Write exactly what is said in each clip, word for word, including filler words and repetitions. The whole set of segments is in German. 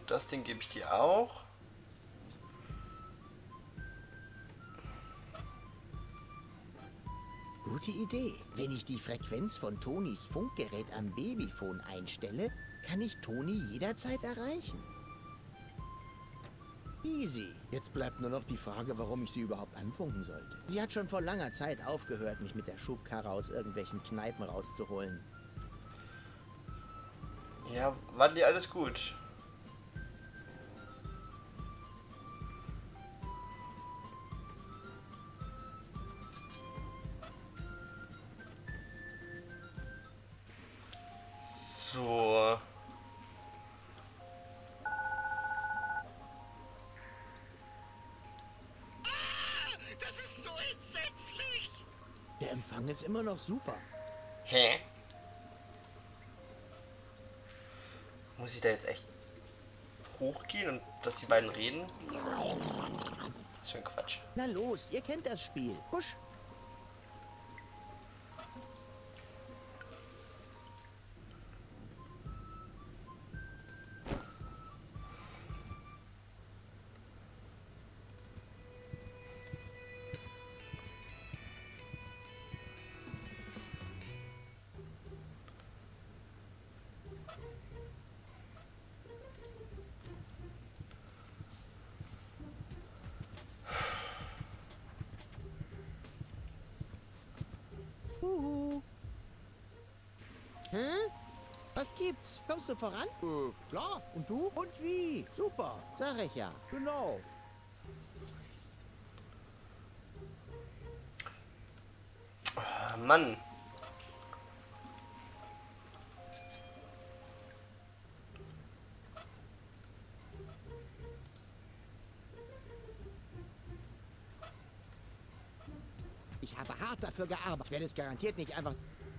das Ding gebe ich dir auch. Gute Idee. Wenn ich die Frequenz von Tonis Funkgerät am Babyphone einstelle, kann ich Toni jederzeit erreichen. Easy. Jetzt bleibt nur noch die Frage, warum ich sie überhaupt anfunken sollte. Sie hat schon vor langer Zeit aufgehört, mich mit der Schubkarre aus irgendwelchen Kneipen rauszuholen. Ja, war dir alles gut? So. Das ist so entsetzlich! Der Empfang ist immer noch super. Hä? Muss ich da jetzt echt hochgehen und dass die beiden reden? Was für ein Quatsch. Na los, ihr kennt das Spiel. Husch. Huhu. Hä? Was gibt's? Kommst du voran? Äh, klar. Und du? Und wie? Super, sag ich ja. Genau. Ah, Mann. Ich habe hart dafür gearbeitet. Ich werde es garantiert nicht einfach...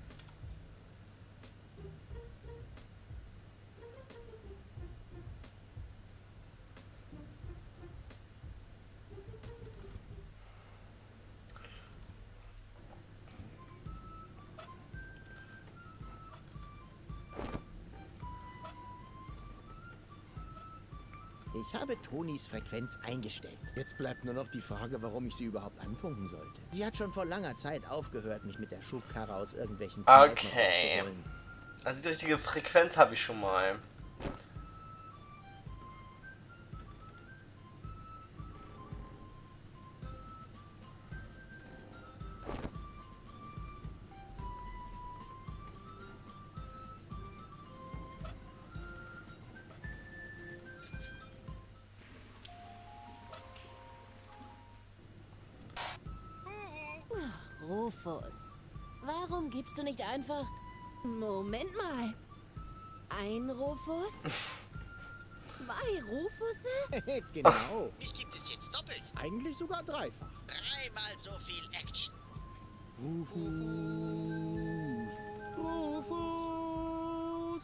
Ich habe Tonis Frequenz eingestellt. Jetzt bleibt nur noch die Frage, warum ich sie überhaupt anfunken sollte. Sie hat schon vor langer Zeit aufgehört, mich mit der Schubkarre aus irgendwelchen Kneipen Okay. rauszuholen. Also die richtige Frequenz habe ich schon mal. Rufus, warum gibst du nicht einfach... Moment mal. Ein Rufus? Zwei Rufusse? Genau. Mich gibt es jetzt doppelt. Eigentlich sogar dreifach. Dreimal so viel Action. Rufus. Rufus.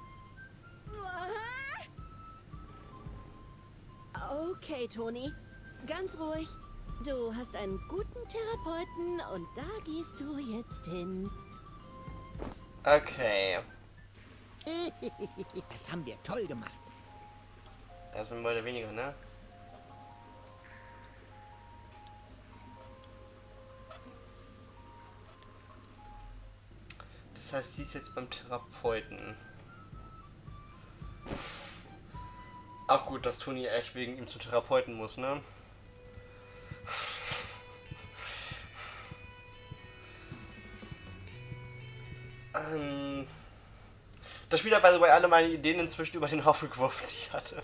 Okay, Toni. Ganz ruhig. Du hast einen guten Therapeuten und da gehst du jetzt hin. Okay. Das haben wir toll gemacht. Erstmal mehr oder weniger, ne? Das heißt, sie ist jetzt beim Therapeuten. Ach gut, dass Toni echt wegen ihm zum Therapeuten muss, ne? ähm... Das Spiel hat by the way alle meine Ideen inzwischen über den Haufen geworfen, die ich hatte.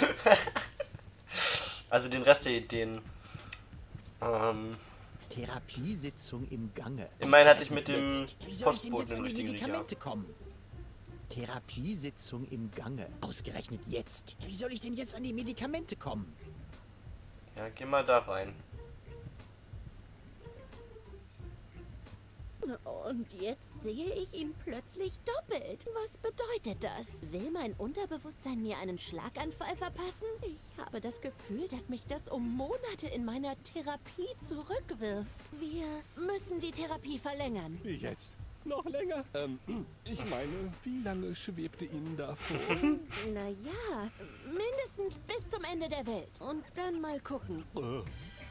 Also den Rest der Ideen. Ähm... Therapiesitzung im Gange. Immerhin hatte ich mit dem Wie soll ich denn Postboten jetzt an den die richtigen Riecher. Medikamente kommen? Therapiesitzung im Gange. Ausgerechnet jetzt. Wie soll ich denn jetzt an die Medikamente kommen? Ja, geh mal da rein. Und jetzt sehe ich ihn plötzlich doppelt. Was bedeutet das? Will mein Unterbewusstsein mir einen Schlaganfall verpassen? Ich habe das Gefühl, dass mich das um Monate in meiner Therapie zurückwirft. Wir müssen die Therapie verlängern. Wie jetzt? Noch länger? Ähm, ich meine, wie lange schwebte Ihnen da vor? Naja, mindestens bis zum Ende der Welt. Und dann mal gucken. Äh,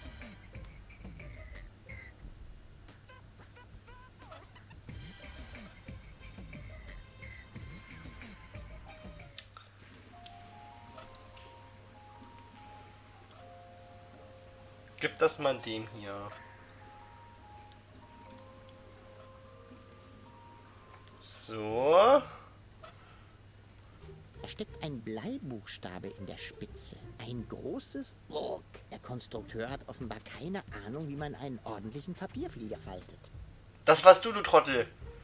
Gib das mal dem hier. So. Da steckt ein Bleibuchstabe in der Spitze. Ein großes Urk. Der Konstrukteur hat offenbar keine Ahnung, wie man einen ordentlichen Papierflieger faltet. Das warst du, du Trottel.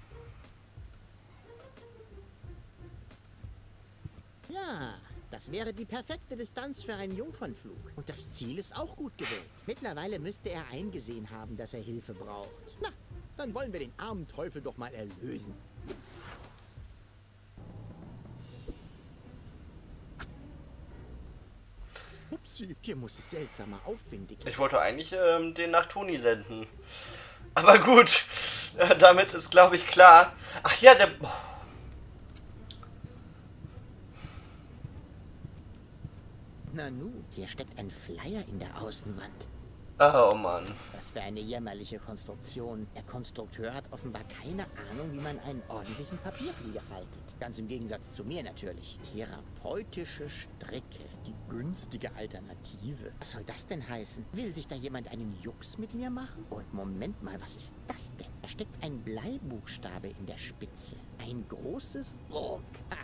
Ja, das wäre die perfekte Distanz für einen Jungfernflug. Und das Ziel ist auch gut gewählt. Mittlerweile müsste er eingesehen haben, dass er Hilfe braucht. Na, dann wollen wir den armen Teufel doch mal erlösen. Upsi, hier muss es seltsamer aufwendig. Ich wollte eigentlich ähm, den nach Toni senden. Aber gut, äh, damit ist, glaube ich, klar. Ach ja, der... Nanu, hier steckt ein Flyer in der Außenwand. Oh Mann. Was für eine jämmerliche Konstruktion. Der Konstrukteur hat offenbar keine Ahnung, wie man einen ordentlichen Papierflieger faltet. Ganz im Gegensatz zu mir natürlich. Therapeutische Stricke. Die günstige Alternative. Was soll das denn heißen? Will sich da jemand einen Jux mit mir machen? Und Moment mal, was ist das denn? Da steckt ein Bleibuchstabe in der Spitze. Ein großes Urk. Ha.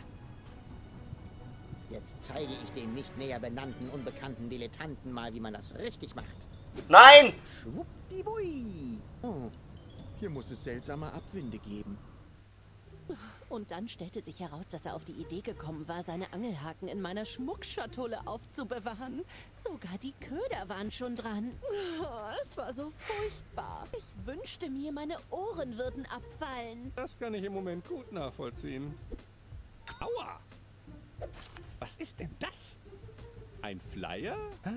Jetzt zeige ich dem nicht näher benannten, unbekannten Dilettanten mal, wie man das richtig macht. Nein! Schwuppdiwui. Oh, hier muss es seltsame Abwinde geben. Und dann stellte sich heraus, dass er auf die Idee gekommen war, seine Angelhaken in meiner Schmuckschatulle aufzubewahren. Sogar die Köder waren schon dran. Oh, es war so furchtbar. Ich wünschte mir, meine Ohren würden abfallen. das kann ich im Moment gut nachvollziehen. Aua! Was ist denn das? Ein Flyer?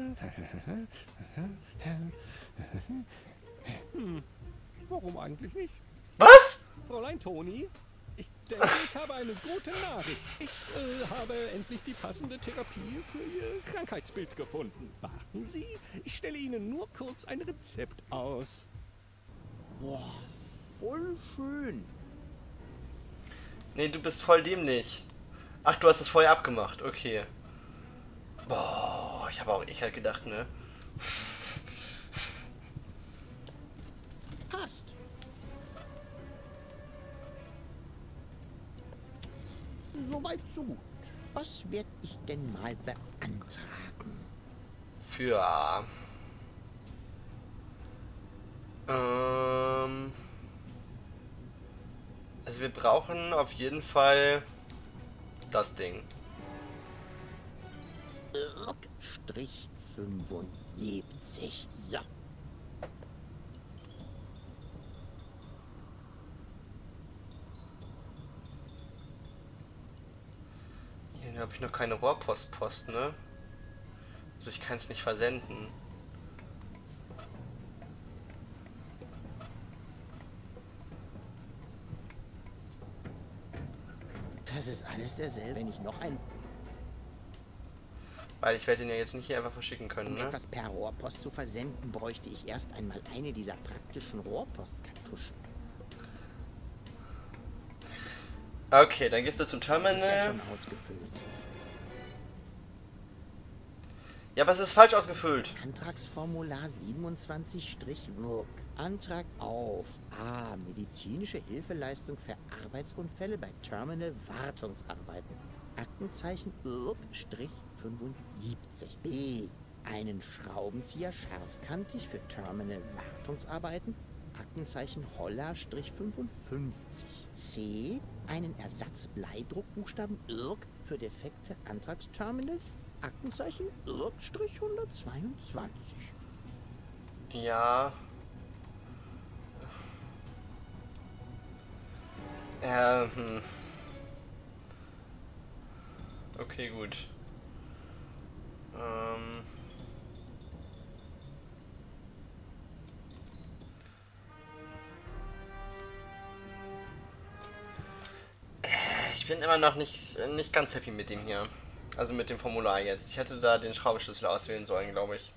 Hm, warum eigentlich nicht? Was? Fräulein Toni, ich denke, ich habe eine gute Nachricht. Ich äh, habe endlich die passende Therapie für Ihr Krankheitsbild gefunden. Warten Sie, ich stelle Ihnen nur kurz ein Rezept aus. Boah, voll schön. Nee, du bist voll dämlich. Ach, du hast das vorher abgemacht. Okay. Boah, ich habe auch ich halt gedacht, ne? Passt. Soweit so gut. Was werde ich denn mal beantragen? Für... Ähm... Also wir brauchen auf jeden Fall das Ding. Strich fünfundsiebzig. So. Hier habe ich noch keine Rohrpostpost, ne? Also ich kann es nicht versenden. Das ist alles derselbe. Wenn ich noch ein Weil ich werde den ja jetzt nicht hier einfach verschicken können, Um ne? etwas per Rohrpost zu versenden, bräuchte ich erst einmal eine dieser praktischen Rohrpostkartuschen. Okay, dann gehst du zum Das ist ja Terminal. schon ausgefüllt. Ja, aber es ist falsch ausgefüllt. Antragsformular siebenundzwanzig Wirk. Antrag auf A. Medizinische Hilfeleistung für Arbeitsunfälle bei Terminal Wartungsarbeiten. Aktenzeichen Irk-fünfundsiebzig. B. Einen Schraubenzieher scharfkantig für Terminal Wartungsarbeiten. Aktenzeichen Holler-fünfundfünfzig. C. Einen Ersatzbleidruckbuchstaben Irk für defekte Antragsterminals. Aktenzeichen Irk-hundertzweiundzwanzig. Ja. Ähm. Okay, gut. Ähm. Ich bin immer noch nicht, nicht ganz happy mit dem hier. Also mit dem Formular jetzt. Ich hätte da den Schraubenschlüssel auswählen sollen, glaube ich.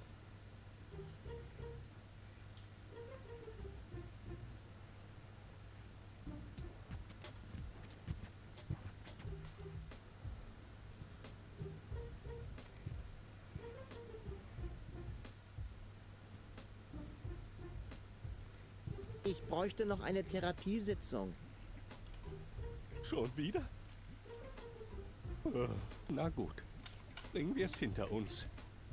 Ich bräuchte noch eine Therapiesitzung. Schon wieder? Äh, Na gut. Bringen wir es hinter uns.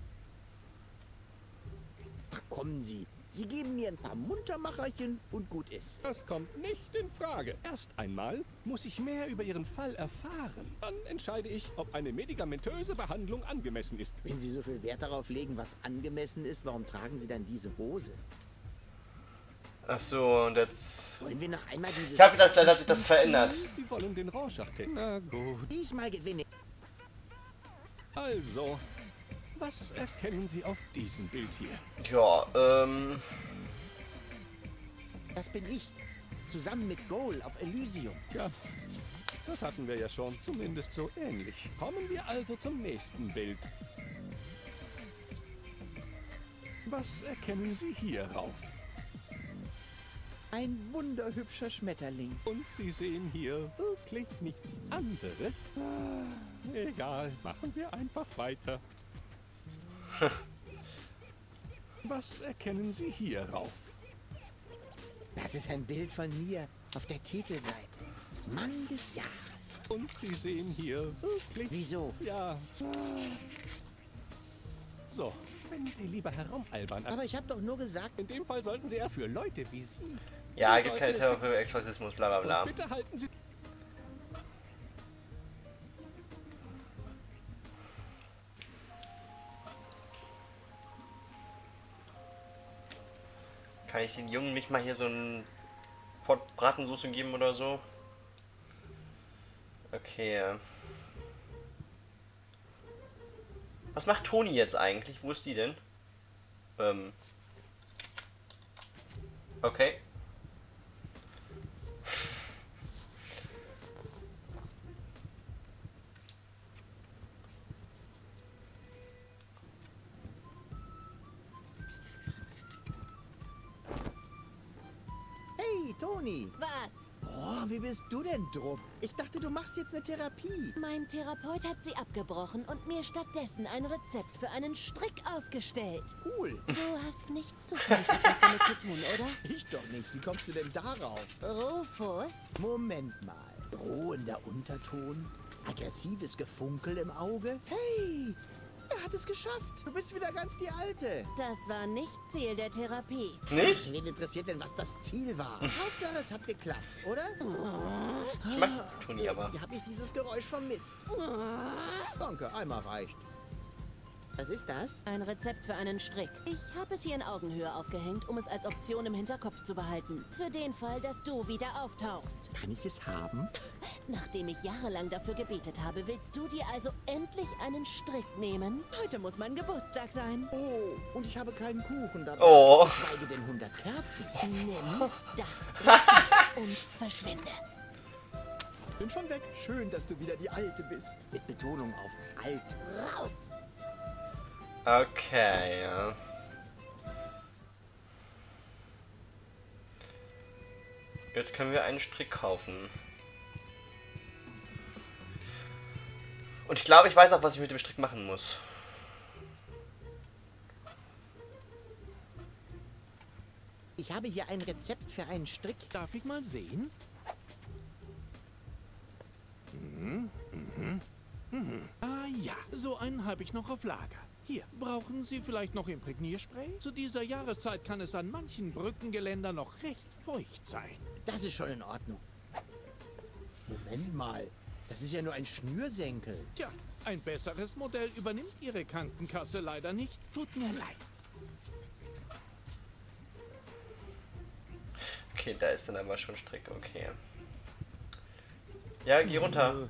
Ach, kommen Sie. Sie geben mir ein paar Muntermacherchen und gut ist. Das kommt nicht in Frage. Erst einmal muss ich mehr über Ihren Fall erfahren. Dann entscheide ich, ob eine medikamentöse Behandlung angemessen ist. Wenn Sie so viel Wert darauf legen, was angemessen ist, warum tragen Sie dann diese Hose? Ach so, und jetzt... Wollen wir noch einmal dieses... Ich habe gedacht, vielleicht hat sich das verändert. Sie wollen den Rorschach-Test. Na gut. Diesmal gewinne ich. Also, was erkennen Sie auf diesem Bild hier? Ja, ähm... Das bin ich. Zusammen mit Goal auf Elysium. Tja, das hatten wir ja schon, zumindest so ähnlich. Kommen wir also zum nächsten Bild. Was erkennen Sie hierauf? Ein wunderhübscher Schmetterling. Und Sie sehen hier wirklich nichts anderes. Ah, egal, machen wir einfach weiter. Was erkennen Sie hierauf? Das ist ein Bild von mir auf der Titelseite. Mann des Jahres. Und Sie sehen hier wirklich... Wieso? Ja. So, wenn Sie lieber herumalbern... Aber ich habe doch nur gesagt... In dem Fall sollten Sie eher für Leute wie Sie... Ja, Sie gibt keine sollten Terror für Exorzismus, bla bla es- bla. Und bitte halten Sie... Kann ich den Jungen nicht mal hier so einen Pott Bratensoße geben oder so? Okay. Was macht Toni jetzt eigentlich? Wo ist die denn? Ähm. Okay. Hey, Toni. Was? Oh, wie bist du denn drum? Ich dachte, du machst jetzt eine Therapie. Mein Therapeut hat sie abgebrochen und mir stattdessen ein Rezept für einen Strick ausgestellt. Cool. Du hast nicht zufällig etwas damit zu tun, oder? Ich doch nicht. Wie kommst du denn darauf? Rufus? Moment mal. Drohender Unterton? Aggressives Gefunkel im Auge? Hey, er hat es geschafft. Du bist wieder ganz die Alte. Das war nicht Ziel der Therapie. Nicht? Wen interessiert denn, was das Ziel war? Hauptsache, es hat geklappt, oder? Ich mag Toni aber. Hier habe ich dieses Geräusch vermisst. Danke, einmal reicht. Was ist das? Ein Rezept für einen Strick. Ich habe es hier in Augenhöhe aufgehängt, um es als Option im Hinterkopf zu behalten. Für den Fall, dass du wieder auftauchst. Kann ich es haben? Nachdem ich jahrelang dafür gebetet habe, willst du dir also endlich einen Strick nehmen? Heute muss mein Geburtstag sein. Oh, und ich habe keinen Kuchen dabei. Oh. Schweige denn hundert Kerzen. Nimm das Rezept und verschwinde. Bin schon weg. Schön, dass du wieder die Alte bist. Mit Betonung auf alt. Raus! Okay, ja. Jetzt können wir einen Strick kaufen. Und ich glaube, ich weiß auch, was ich mit dem Strick machen muss. Ich habe hier ein Rezept für einen Strick. Darf ich mal sehen? Mhm, mhm, mhm. Ah ja, so einen habe ich noch auf Lager. Hier, brauchen Sie vielleicht noch Imprägnierspray? Zu dieser Jahreszeit kann es an manchen Brückengeländern noch recht feucht sein. Das ist schon in Ordnung. Moment mal. Das ist ja nur ein Schnürsenkel. Tja, ein besseres Modell übernimmt Ihre Krankenkasse leider nicht. Tut mir leid. Okay, da ist dann aber schon Strick, okay. Ja, geh runter.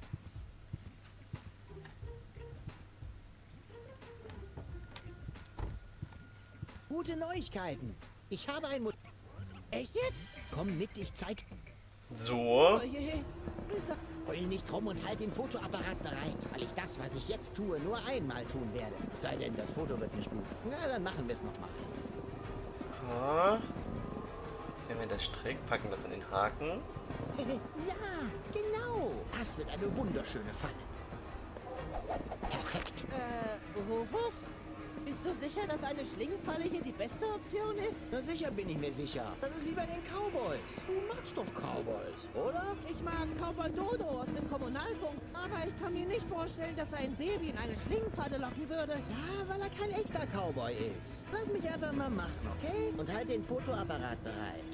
Gute Neuigkeiten. Ich habe ein Mo Echt jetzt? Komm mit, ich zeig's. So. Oh je. Heul nicht rum und halt den Fotoapparat bereit, weil ich das, was ich jetzt tue, nur einmal tun werde. Es sei denn, das Foto wird nicht gut. Na, dann machen wir es nochmal. Ah. Jetzt nehmen wir das Strick, packen das in den Haken. Ja, genau. Das wird eine wunderschöne Falle. Perfekt. Äh, Rufus? Bist du sicher, dass eine Schlingenfalle hier die beste Option ist? Na sicher bin ich mir sicher. Das ist wie bei den Cowboys. Du magst doch Cowboys, oder? Ich mag Cowboy Dodo aus dem Kommunalfunk, aber ich kann mir nicht vorstellen, dass er ein Baby in eine Schlingenfalle locken würde. Ja, weil er kein echter Cowboy ist. Lass mich einfach mal machen, okay? Und halt den Fotoapparat bereit.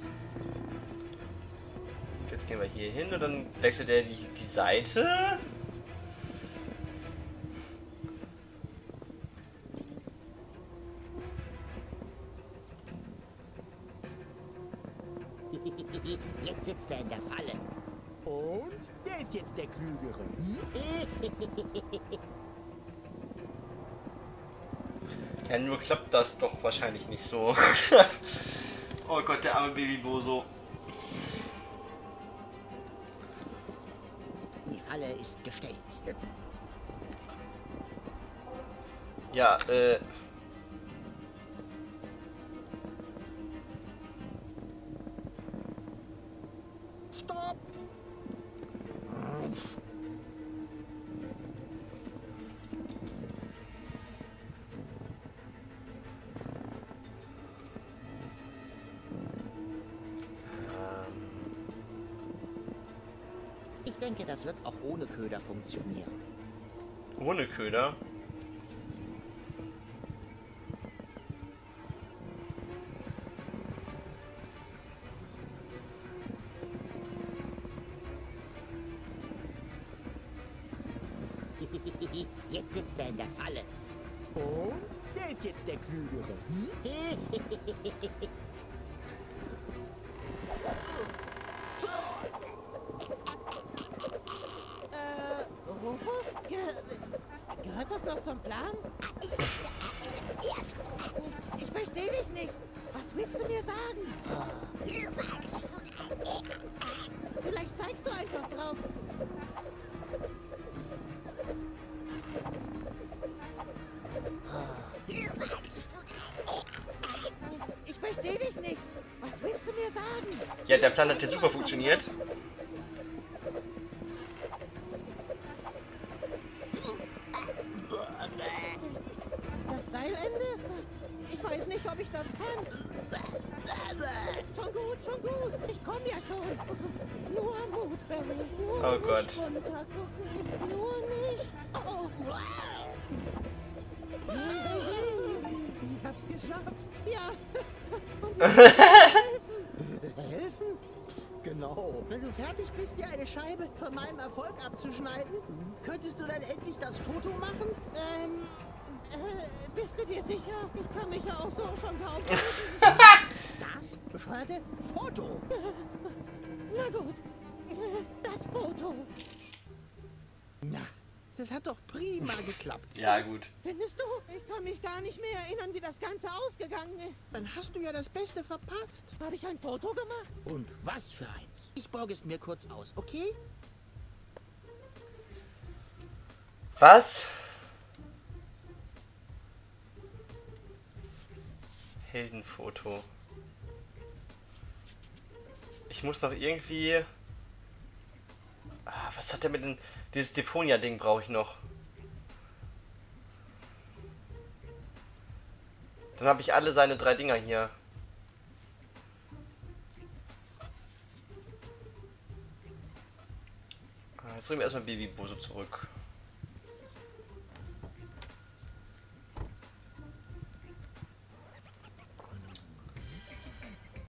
Jetzt gehen wir hier hin und dann wechselt er die, die Seite. Jetzt sitzt er in der Falle. Und wer ist jetzt der Klügere? Hm? Ja, nur klappt das doch wahrscheinlich nicht so. Oh Gott, der arme Baby Boso. Die Falle ist gestellt. Ja, äh... Stopp! Ich denke, das wird auch ohne Köder funktionieren. ohne Köder. Jetzt sitzt er in der Falle. Und wer ist jetzt der Klügere? Hm? Äh, Rufus? Ge gehört das noch zum Plan? Ich verstehe dich nicht. Was willst du mir sagen? Vielleicht zeigst du einfach drauf. Ich verstehe dich nicht. Was willst du mir sagen? Ja, der Plan hat ja super funktioniert. Das Seilende? Ich weiß nicht, ob ich das kann. Schon gut, schon gut. Ich komme ja schon. Nur Mut, Barry. Nur Oh nicht Gott. runtergucken. Nur nicht. Oh. Ich hab's geschafft. Ja. Helfen? Genau. Wenn du fertig bist, dir eine Scheibe von meinem Erfolg abzuschneiden, könntest du dann endlich das Foto machen? Ähm, äh, bist du dir sicher? Ich kann mich ja auch so schon kaum. Das bescheuerte Foto. Na gut. Das Foto. Na, das hat doch prima geklappt. Ja, gut. Findest du? Ich kann mich gar nicht mehr erinnern, wie das Ganze ausgegangen ist. Dann hast du ja das Beste verpasst. Habe ich ein Foto gemacht? Und was für eins. Ich borge es mir kurz aus, okay? Was? Heldenfoto. Ich muss noch irgendwie... Ah, was hat der mit dem... Dieses Deponia-Ding brauche ich noch. Dann habe ich alle seine drei Dinger hier. Ah, jetzt bringen wir erstmal Baby Boso zurück.